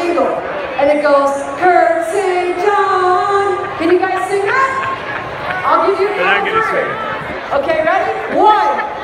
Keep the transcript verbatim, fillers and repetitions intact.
jingle. And it goes, Curt Saint Can you guys sing that? I'll give you a count of three. Okay, ready? One.